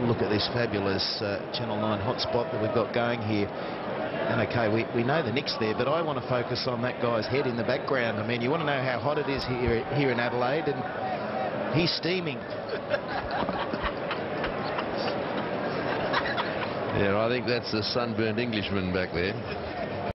look at this fabulous Channel 9 hotspot that we've got going here. And okay, we know the Nick's there, but I want to focus on that guy's head in the background. I mean, you want to know how hot it is here in Adelaide, and he's steaming. Yeah, I think that's the sunburned Englishman back there.